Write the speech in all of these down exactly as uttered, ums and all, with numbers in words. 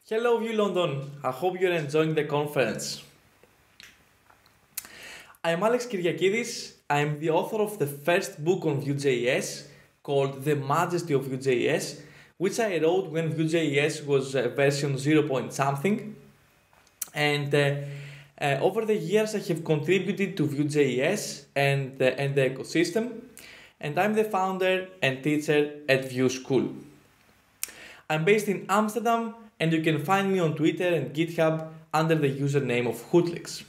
Hello Vue London, I hope you're enjoying the conference. I'm Alex Kyriakidis. I'm the author of the first book on Vue.js called The Majesty of Vue.js, which I wrote when Vue.js was uh, version zero point something. And uh, uh, over the years I have contributed to Vue.js and, uh, and the ecosystem, and I'm the founder and teacher at Vue School. I'm based in Amsterdam, and you can find me on Twitter and GitHub under the username of Hootlix.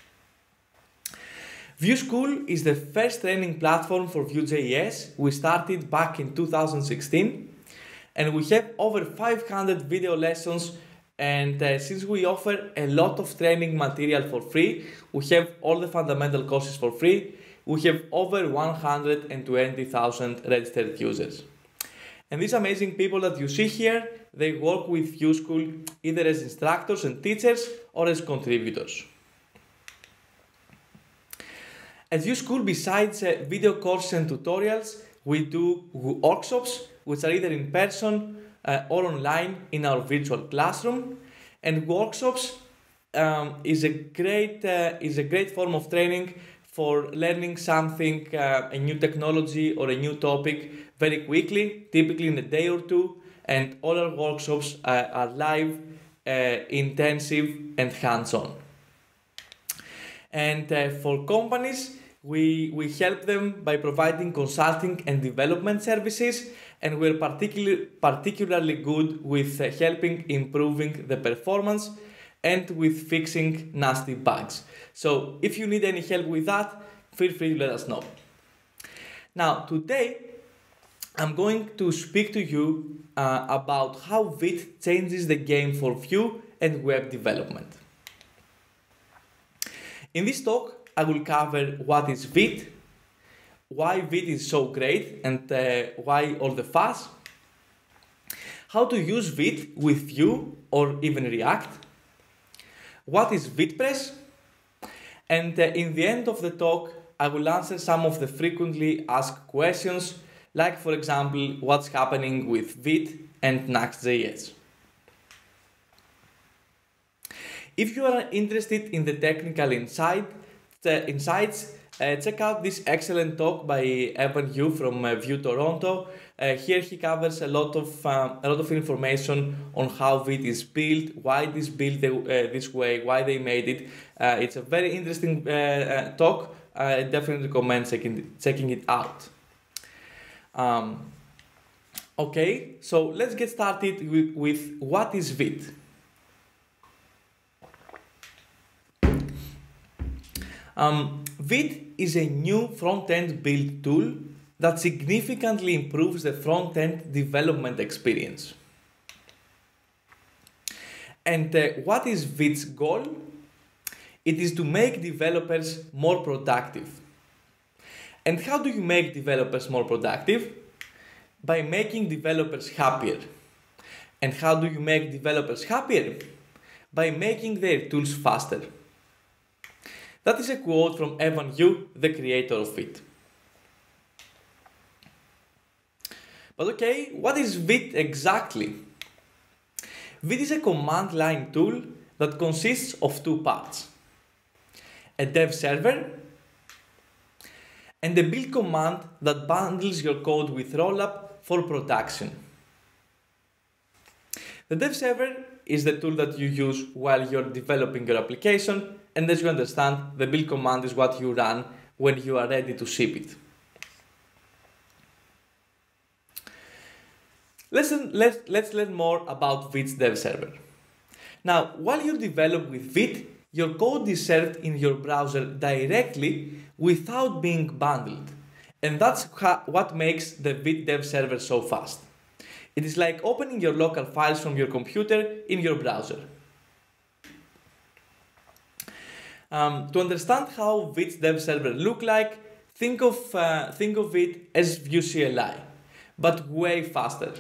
Vue School is the first training platform for Vue.js. We started back in two thousand sixteen, and we have over five hundred video lessons. And uh, since we offer a lot of training material for free, we have all the fundamental courses for free. We have over one hundred twenty thousand registered users. And these amazing people that you see here, they work with Vue School either as instructors and teachers or as contributors. At Vue School, besides uh, video courses and tutorials, we do workshops, which are either in person uh, or online in our virtual classroom. And workshops um, is a great uh, is a great form of training for learning something, uh, a new technology or a new topic very quickly, typically in a day or two. And all our workshops uh, are live, uh, intensive, and hands-on. And uh, for companies, we, we help them by providing consulting and development services, and we're particularly, particularly good with uh, helping improving the performance and with fixing nasty bugs. So if you need any help with that, feel free to let us know. Now, today, I'm going to speak to you uh, about how Vite changes the game for Vue and web development. In this talk, I will cover what is Vite, why Vite is so great and uh, why all the fuss, how to use Vite with Vue or even React, what is Vitepress, and uh, in the end of the talk, I will answer some of the frequently asked questions, like for example, what's happening with Vite and Nuxt.js. If you are interested in the technical insight, the insights, uh, check out this excellent talk by Evan Yu from uh, Vue Toronto. Uh, here he covers a lot of um, a lot of information on how Vite is built, why it is built the, uh, this way, why they made it. Uh, it's a very interesting uh, uh, talk. I definitely recommend checking checking it out. Um, okay, so let's get started with, with what is Vite. Um, Vite is a new front-end build tool that significantly improves the front-end development experience. And uh, what is Vite's goal? It is to make developers more productive. And how do you make developers more productive? By making developers happier. And how do you make developers happier? By making their tools faster. That is a quote from Evan Yu, the creator of Vite. But okay, what is Vite exactly? Vite is a command line tool that consists of two parts: a dev server and a build command that bundles your code with rollup for production. The dev server is the tool that you use while you're developing your application, and as you understand, the build command is what you run when you are ready to ship it. Let's, let's, let's learn more about Vite's dev server. Now, while you develop with Vite, your code is served in your browser directly without being bundled. And that's what makes the Vite dev server so fast. It is like opening your local files from your computer in your browser. Um, to understand how Vite's dev server look like, think of, uh, think of it as Vue C L I, but way faster.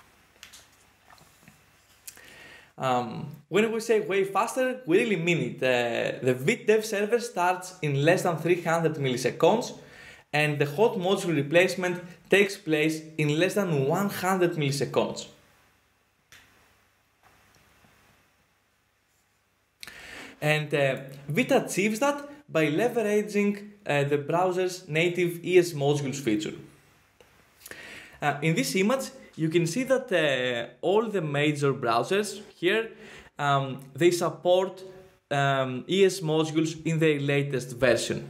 Um, when we say way faster, we really mean it. Uh, the Vite dev server starts in less than three hundred milliseconds, and the hot module replacement takes place in less than one hundred milliseconds. And uh, Vite achieves that by leveraging uh, the browser's native E S modules feature. Uh, in this image, you can see that uh, all the major browsers here, um, they support um, E S modules in their latest version.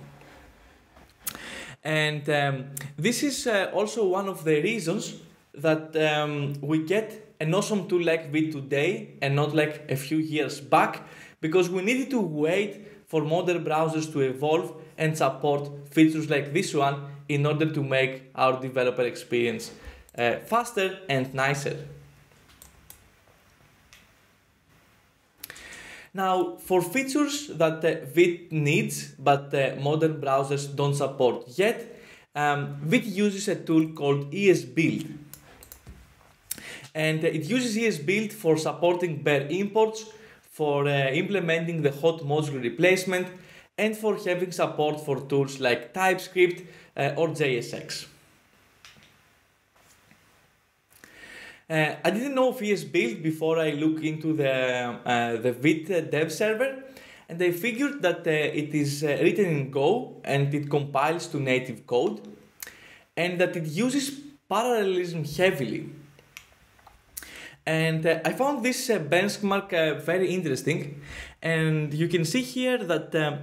And um, this is uh, also one of the reasons that um, we get an awesome tool like Vite today and not like a few years back, because we needed to wait for modern browsers to evolve and support features like this one in order to make our developer experience uh, faster and nicer. Now, for features that uh, Vite needs but uh, modern browsers don't support yet, um, Vite uses a tool called E S Build. And uh, it uses E S Build for supporting bare imports, for uh, implementing the hot module replacement, and for having support for tools like TypeScript uh, or J S X. Uh, I didn't know of E S Build before I looked into the, uh, the Vite dev server, and I figured that uh, it is uh, written in Go and it compiles to native code, and that it uses parallelism heavily. And uh, I found this uh, benchmark uh, very interesting, and you can see here that uh,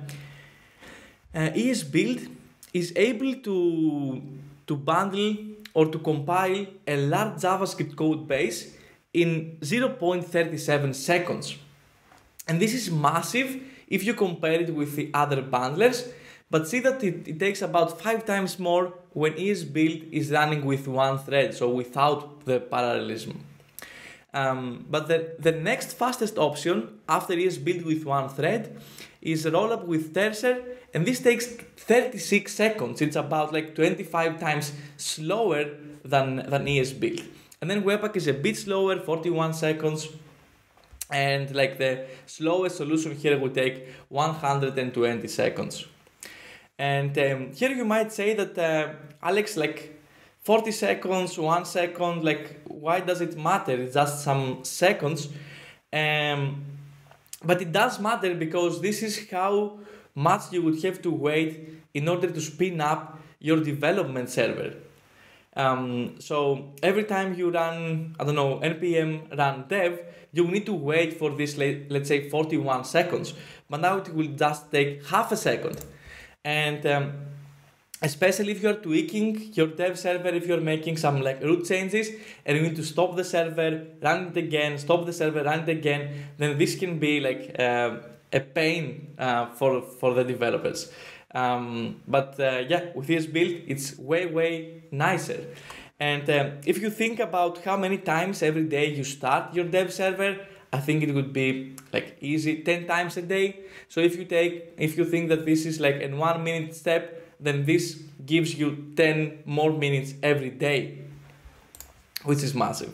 uh, E S Build is able to, to bundle or to compile a large JavaScript code base in zero point three seven seconds. And this is massive if you compare it with the other bundlers, but see that it, it takes about five times more when E S Build is running with one thread, so without the parallelism. Um, but the, the next fastest option after E S Build with one thread is rollup with tensor, and this takes thirty-six seconds. It's about like twenty-five times slower than, than E S Build. And then Webpack is a bit slower, forty-one seconds, and like the slowest solution here would take one hundred twenty seconds. And um, here you might say that, uh, Alex, like forty seconds, one second, like why does it matter? It's just some seconds. Um, but it does matter because this is how much you would have to wait in order to spin up your development server. Um, so every time you run, I don't know, npm run dev, you need to wait for this, let's say forty-one seconds. But now it will just take half a second. And um, especially if you're tweaking your dev server, if you're making some like root changes and you need to stop the server, run it again, stop the server, run it again, then this can be like uh, a pain uh, for, for the developers. Um, but uh, yeah, with E S Build, it's way, way nicer. And um, if you think about how many times every day you start your dev server, I think it would be like easy ten times a day. So if you take, if you think that this is like a one minute step, then this gives you ten more minutes every day, which is massive.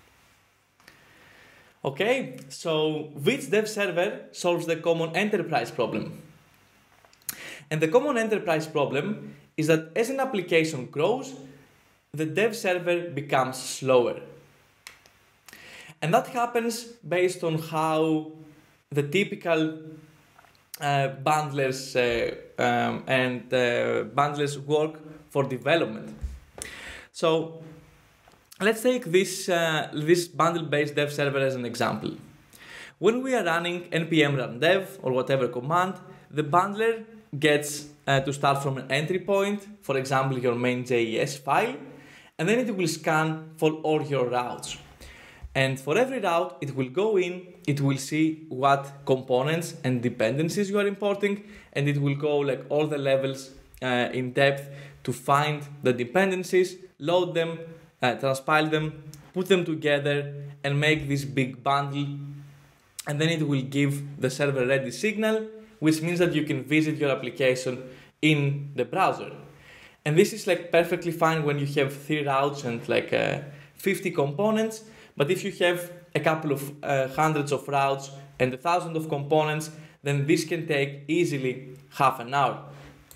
Okay, so Vite's dev server solves the common enterprise problem. And the common enterprise problem is that as an application grows, the dev server becomes slower. And that happens based on how the typical uh, bundlers uh, um, and uh, bundlers work for development. So let's take this, uh, this bundle-based dev server as an example. When we are running npm run dev or whatever command, the bundler gets uh, to start from an entry point, for example, your main.js file, and then it will scan for all your routes. And for every route, it will go in, it will see what components and dependencies you are importing, and it will go like all the levels uh, in depth to find the dependencies, load them, uh, transpile them, put them together, and make this big bundle. And then it will give the server ready signal, which means that you can visit your application in the browser. And this is like perfectly fine when you have three routes and like uh, fifty components. But if you have a couple of uh, hundreds of routes and a thousand of components, then this can take easily half an hour.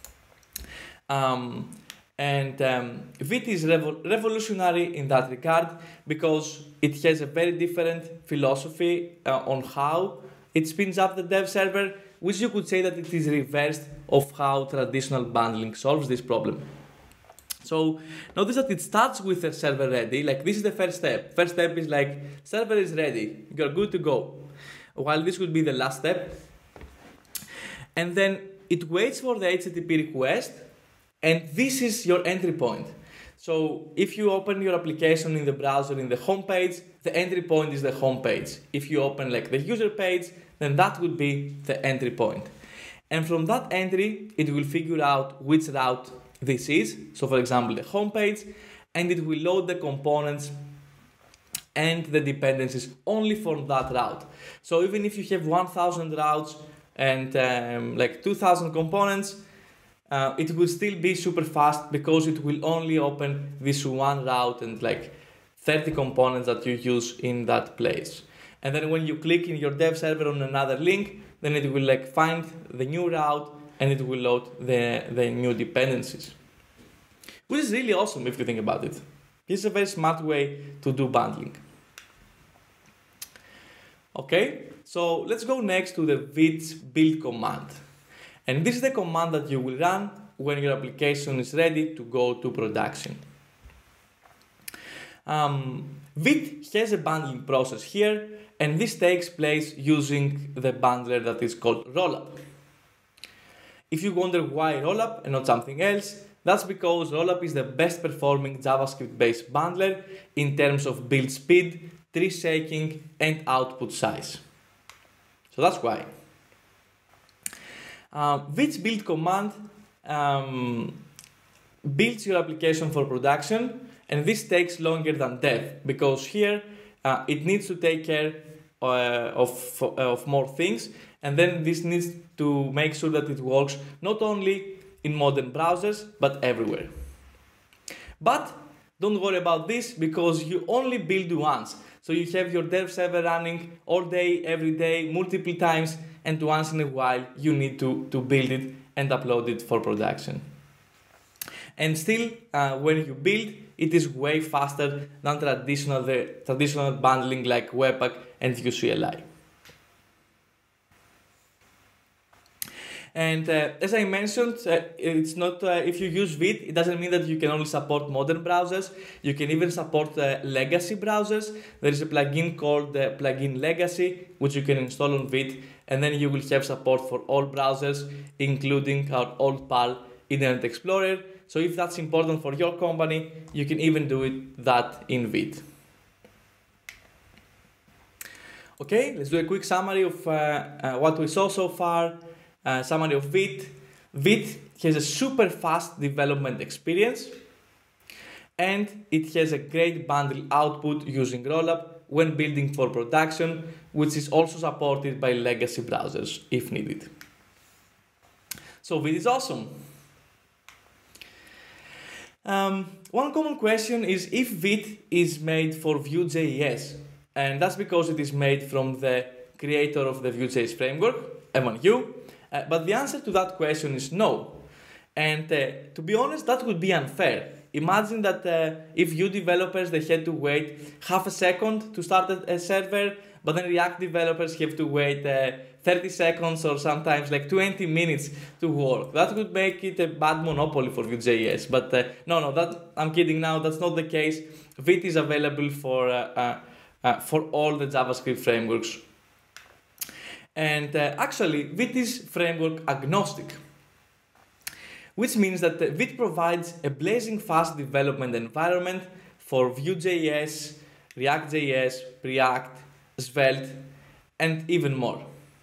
Um, and um, Vite is revo revolutionary in that regard because it has a very different philosophy uh, on how it spins up the dev server which you could say that it is reversed of how traditional bundling solves this problem. So notice that it starts with a server ready, like this is the first step. First step is like server is ready, you're good to go. While this would be the last step. And then it waits for the H T T P request, and this is your entry point. So if you open your application in the browser in the home page, the entry point is the home page. If you open like the user page, then that would be the entry point. And from that entry, it will figure out which route this is. So for example, the home page, and it will load the components and the dependencies only for that route. So even if you have one thousand routes and um, like two thousand components, uh, it will still be super fast because it will only open this one route and like thirty components that you use in that place. And then when you click in your dev server on another link, then it will like find the new route and it will load the, the new dependencies. Which is really awesome if you think about it. This is a very smart way to do bundling. Okay, so let's go next to the Vite build command. And this is the command that you will run when your application is ready to go to production. Um, Vite has a bundling process here, and this takes place using the bundler that is called rollup. If you wonder why rollup and not something else, that's because rollup is the best performing JavaScript-based bundler in terms of build speed, tree shaking, and output size. So that's why. Uh, Vite's build command um, builds your application for production, and this takes longer than dev because here uh, it needs to take care uh, of, uh, of more things, and then this needs to make sure that it works not only in modern browsers but everywhere. But don't worry about this because you only build once. So you have your dev server running all day, every day, multiple times, and once in a while you need to, to build it and upload it for production. And still, uh, when you build, it is way faster than traditional, the traditional bundling like Webpack and Vue C L I. And uh, as I mentioned, uh, it's not uh, if you use Vite, it doesn't mean that you can only support modern browsers. You can even support uh, legacy browsers. There is a plugin called uh, Plugin Legacy, which you can install on Vite, and then you will have support for all browsers, including our old pal Internet Explorer. So if that's important for your company, you can even do it that in Vite. Okay, let's do a quick summary of uh, uh, what we saw so far. Uh, summary of Vite. Vite has a super fast development experience, and it has a great bundle output using rollup when building for production, which is also supported by legacy browsers if needed. So Vite is awesome. Um, one common question is if Vite is made for Vue.js, and that's because it is made from the creator of the Vue.js framework, Evan You. Uh, but the answer to that question is no. And uh, to be honest, that would be unfair. Imagine that uh, if Vue developers, they had to wait half a second to start a, a server, but then React developers have to wait uh, thirty seconds or sometimes like twenty minutes to work. That would make it a bad monopoly for Vue.js. But uh, no, no, that, I'm kidding now, that's not the case. Vite is available for, uh, uh, uh, for all the JavaScript frameworks. And uh, actually, Vite is framework agnostic, which means that uh, Vite provides a blazing fast development environment for Vue.js, React.js, React, Svelte, and even more.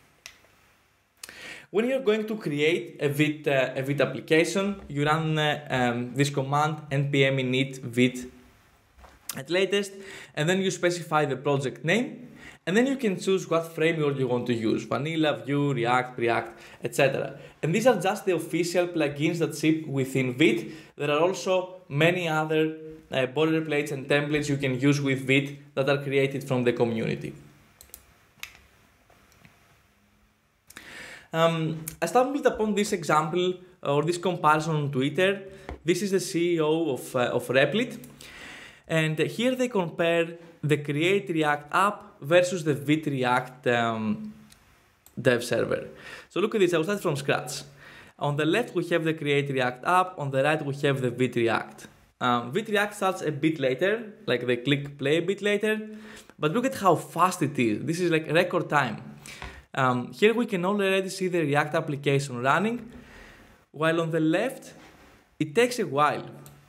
When you're going to create a Vite, uh, a Vite application, you run uh, um, this command npm init vite at latest, and then you specify the project name. And then you can choose what framework you want to use, Vanilla, Vue, React, React, et cetera. And these are just the official plugins that ship within Vite. There are also many other uh, boilerplates and templates you can use with Vite that are created from the community. Um, I stumbled upon this example or this comparison on Twitter. This is the C E O of, uh, of Replit. And here they compare the Create React app versus the Vite React um, dev server. So look at this, I will start from scratch. On the left, we have the Create React app. On the right, we have the Vite React. Um, Vite React starts a bit later, like they click play a bit later. But look at how fast it is. This is like record time. Um, here we can already see the React application running. While on the left, it takes a while.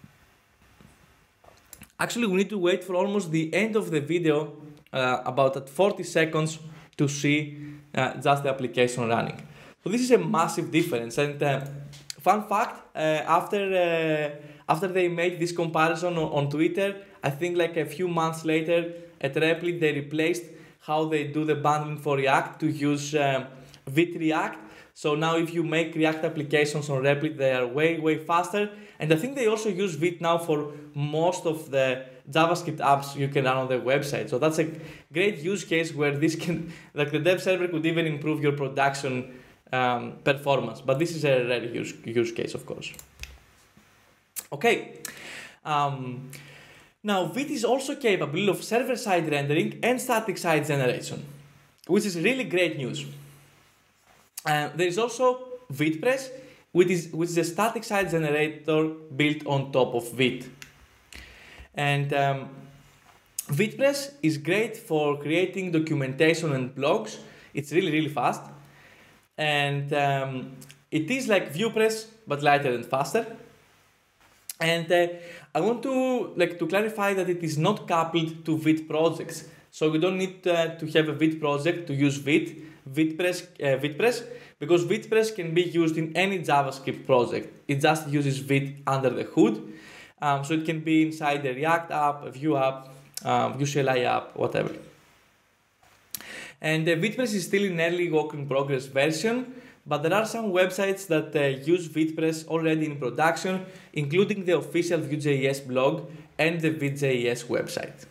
Actually, we need to wait for almost the end of the video, uh, about at forty seconds, to see uh, just the application running. So this is a massive difference. And uh, fun fact, uh, after uh, after they made this comparison on, on Twitter, I think like a few months later, at Replit they replaced how they do the bundling for React to use um, Vite React. So now if you make React applications on Replit, they are way, way faster. And I think they also use Vite now for most of the JavaScript apps you can run on their website. So that's a great use case where this can, like the dev server could even improve your production um, performance. But this is a rare use, use case, of course. Okay. Um, now, Vite is also capable of server-side rendering and static-side generation, which is really great news. Uh, there is also Vitepress, which is, which is a static site generator built on top of Vite. And um, Vitepress is great for creating documentation and blogs. It's really, really fast. And um, it is like VuePress, but lighter and faster. And uh, I want to, like, to clarify that it is not coupled to Vite projects. So you don't need uh, to have a Vite project to use Vite, Vitepress, uh, Vitepress, because Vitepress can be used in any JavaScript project. It just uses Vite under the hood. Um, so it can be inside a React app, a Vue app, um, Vue C L I app, whatever. And uh, Vitepress is still in early work in progress version, but there are some websites that uh, use Vitepress already in production, including the official Vue.js blog and the Vite.js website.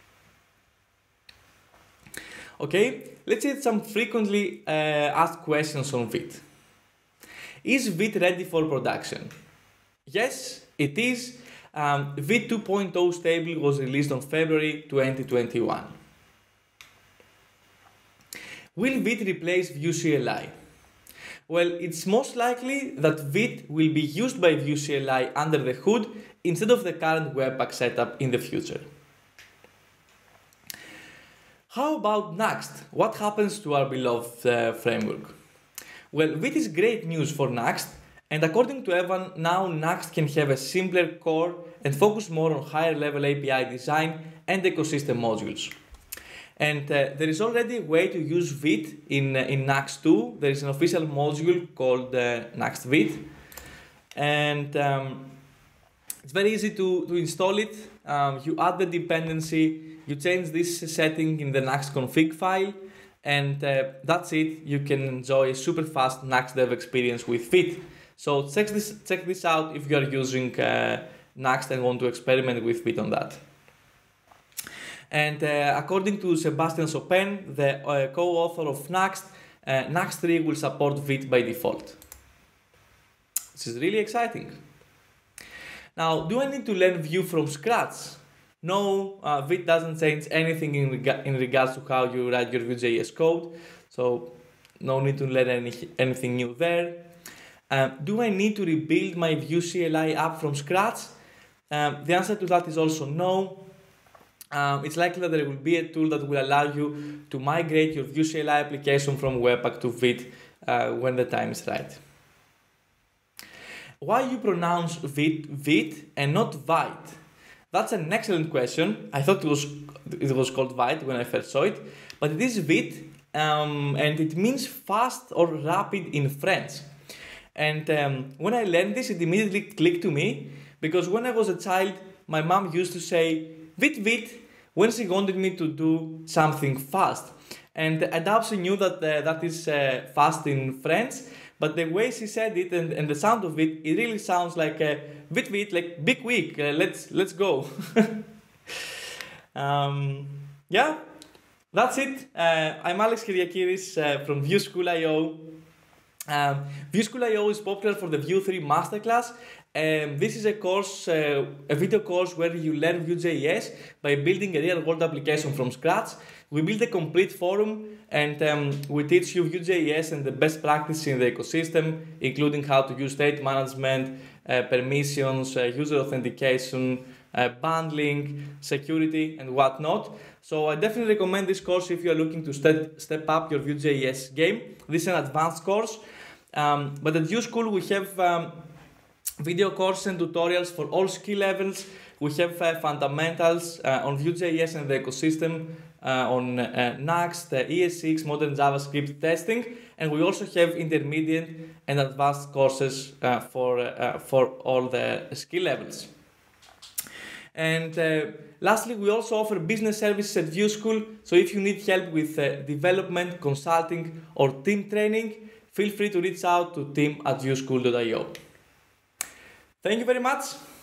Okay, let's see some frequently uh, asked questions on Vite. Is Vite ready for production? Yes, it is. Um, Vite two point oh stable was released on February twenty twenty-one. Will Vite replace Vue C L I? Well, it's most likely that Vite will be used by Vue C L I under the hood instead of the current Webpack setup in the future. How about Nuxt? What happens to our beloved uh, framework? Well, Vite is great news for Nuxt, and according to Evan, now Nuxt can have a simpler core and focus more on higher level A P I design and ecosystem modules. And uh, there is already a way to use Vite in, uh, in Nuxt two. There is an official module called uh, Nuxt Vite. And um, it's very easy to, to install it. Um, you add the dependency, you change this setting in the Nuxt config file, and uh, that's it. You can enjoy a super fast Nuxt dev experience with Vite. So check this, check this out if you are using uh, Nuxt and want to experiment with Vite on that. And uh, according to Sebastian Chopin, the uh, co-author of Nuxt, uh, Nuxt three will support Vite by default. This is really exciting. Now, do I need to learn Vue from scratch? No, uh, Vite doesn't change anything in, rega in regards to how you write your Vue.js code, so no need to learn any anything new there. Um, do I need to rebuild my Vue C L I app from scratch? Um, the answer to that is also no. Um, it's likely that there will be a tool that will allow you to migrate your Vue C L I application from Webpack to Vite uh, when the time is right. Why you pronounce Vite Vite and not Vite? That's an excellent question. I thought it was it was called Vite when I first saw it, but it is Vite, um, and it means fast or rapid in French. And um, when I learned this, it immediately clicked to me, because when I was a child, my mom used to say Vite Vite when she wanted me to do something fast. And I doubt she knew that uh, that is uh, fast in French, but the way she said it and, and the sound of it, it really sounds like uh, Vite Vite, like be quick, uh, let's, let's go. um, yeah, that's it. Uh, I'm Alex Kyriakidis uh, from Vue School dot i o. Um, Vue School dot i o is popular for the Vue three masterclass, Um, this is a course, uh, a video course where you learn Vue.js by building a real-world application from scratch. We build a complete forum and um, we teach you Vue.js and the best practices in the ecosystem, including how to use state management, uh, permissions, uh, user authentication, uh, bundling, security, and whatnot. So I definitely recommend this course if you are looking to step, step up your Vue.js game. This is an advanced course, um, but at Vue School we have um, video courses and tutorials for all skill levels. We have uh, fundamentals uh, on Vue.js and the ecosystem, uh, on uh, Nuxt, uh, E S six, modern JavaScript testing, and we also have intermediate and advanced courses uh, for, uh, for all the skill levels. And uh, lastly, we also offer business services at Vue School, so if you need help with uh, development, consulting, or team training, feel free to reach out to team at vue school dot i o. Thank you very much.